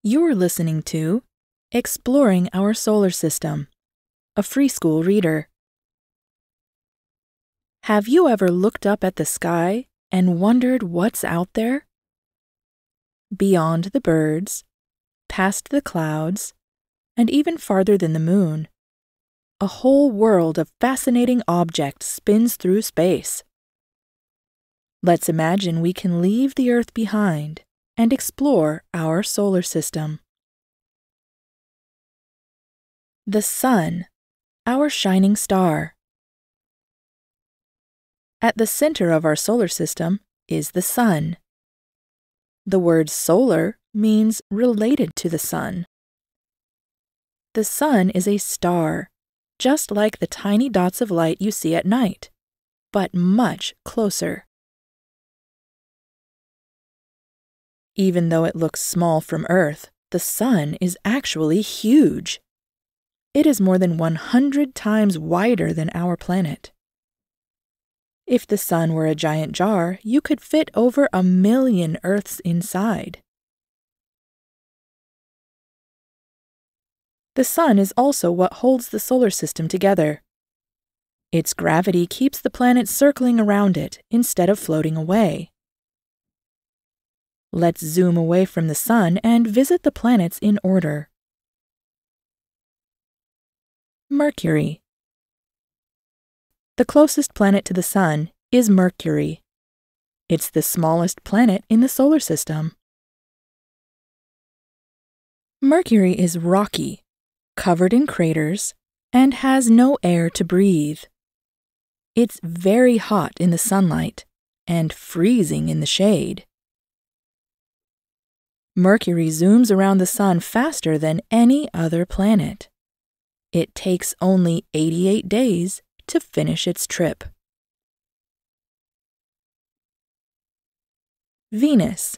You're listening to Exploring Our Solar System, a FreeSchool reader. Have you ever looked up at the sky and wondered what's out there? Beyond the birds, past the clouds, and even farther than the moon, a whole world of fascinating objects spins through space. Let's imagine we can leave the Earth behind and explore our solar system. The Sun, our shining star. At the center of our solar system is the Sun. The word solar means related to the Sun. The Sun is a star, just like the tiny dots of light you see at night, but much closer. Even though it looks small from Earth, the Sun is actually huge. It is more than 100 times wider than our planet. If the Sun were a giant jar, you could fit over 1 million Earths inside. The Sun is also what holds the solar system together. Its gravity keeps the planets circling around it instead of floating away. Let's zoom away from the Sun and visit the planets in order. Mercury. The closest planet to the Sun is Mercury. It's the smallest planet in the solar system. Mercury is rocky, covered in craters, and has no air to breathe. It's very hot in the sunlight and freezing in the shade. Mercury zooms around the Sun faster than any other planet. It takes only 88 days to finish its trip. Venus.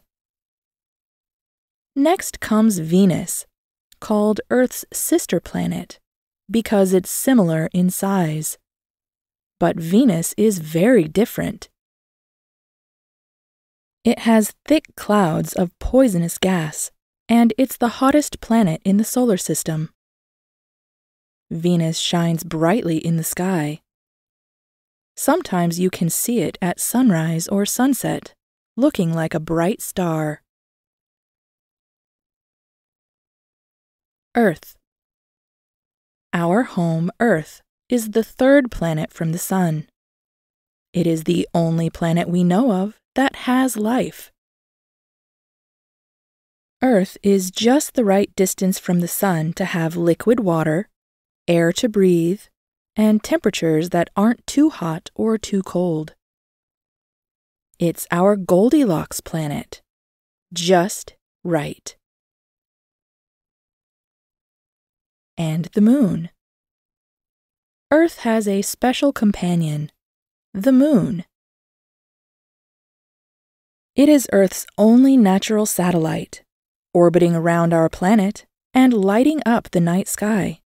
Next comes Venus, called Earth's sister planet, because it's similar in size. But Venus is very different. It has thick clouds of poisonous gas, and it's the hottest planet in the solar system. Venus shines brightly in the sky. Sometimes you can see it at sunrise or sunset, looking like a bright star. Earth. Our home, Earth, is the third planet from the Sun. It is the only planet we know of that has life. Earth is just the right distance from the Sun to have liquid water, air to breathe, and temperatures that aren't too hot or too cold. It's our Goldilocks planet. Just right. And the Moon. Earth has a special companion, the Moon. It is Earth's only natural satellite, orbiting around our planet and lighting up the night sky.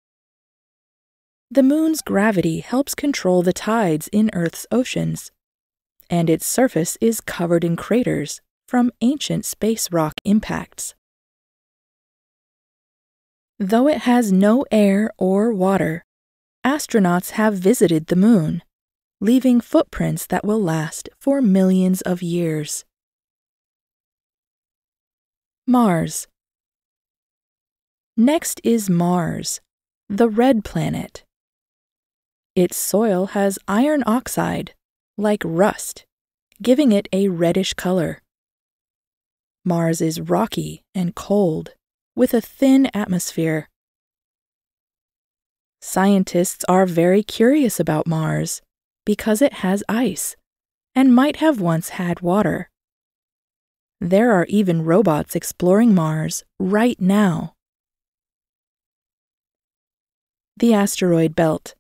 The Moon's gravity helps control the tides in Earth's oceans, and its surface is covered in craters from ancient space rock impacts. Though it has no air or water, astronauts have visited the Moon, leaving footprints that will last for millions of years. Mars. Next is Mars, the red planet. Its soil has iron oxide, like rust, giving it a reddish color. Mars is rocky and cold, with a thin atmosphere. Scientists are very curious about Mars because it has ice and might have once had water. There are even robots exploring Mars right now. The asteroid belt.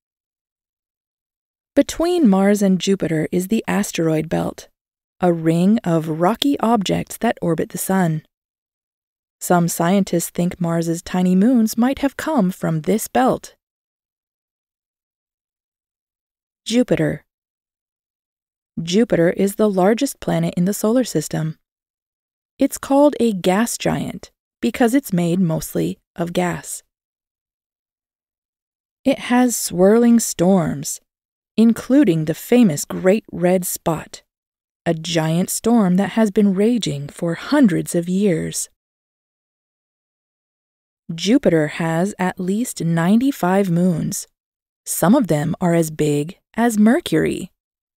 Between Mars and Jupiter is the asteroid belt, a ring of rocky objects that orbit the Sun. Some scientists think Mars's tiny moons might have come from this belt. Jupiter. Jupiter is the largest planet in the solar system. It's called a gas giant because it's made mostly of gas. It has swirling storms, including the famous Great Red Spot, a giant storm that has been raging for hundreds of years. Jupiter has at least 95 moons. Some of them are as big as Mercury.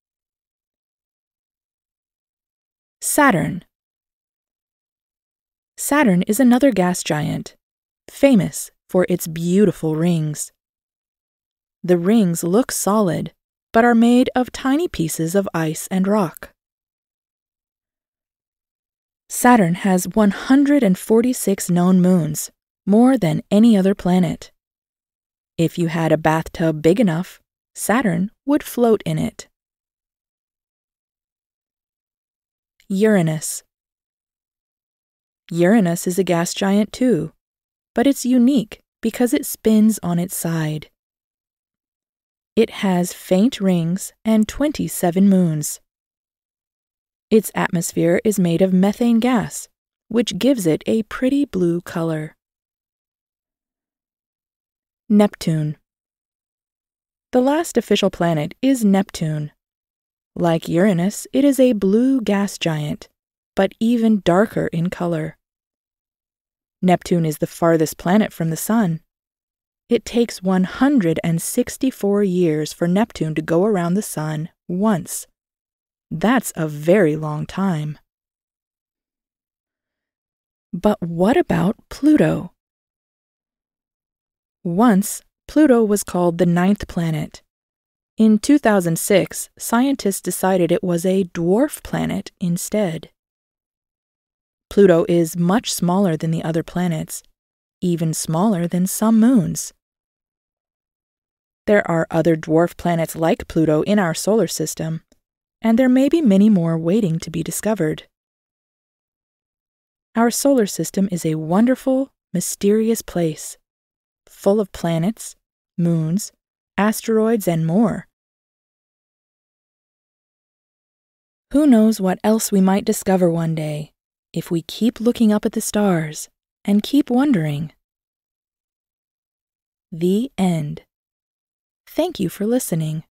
Saturn. Saturn is another gas giant, famous for its beautiful rings. The rings look solid, but are made of tiny pieces of ice and rock. Saturn has 146 known moons, more than any other planet. If you had a bathtub big enough, Saturn would float in it. Uranus. Uranus is a gas giant too, but it's unique because it spins on its side. It has faint rings and 27 moons. Its atmosphere is made of methane gas, which gives it a pretty blue color. Neptune. The last official planet is Neptune. Like Uranus, it is a blue gas giant, but even darker in color. Neptune is the farthest planet from the Sun. It takes 164 years for Neptune to go around the Sun once. That's a very long time. But what about Pluto? Once, Pluto was called the 9th planet. In 2006, scientists decided it was a dwarf planet instead. Pluto is much smaller than the other planets, even smaller than some moons. There are other dwarf planets like Pluto in our solar system, and there may be many more waiting to be discovered. Our solar system is a wonderful, mysterious place, full of planets, moons, asteroids, and more. Who knows what else we might discover one day if we keep looking up at the stars and keep wondering. The end. Thank you for listening.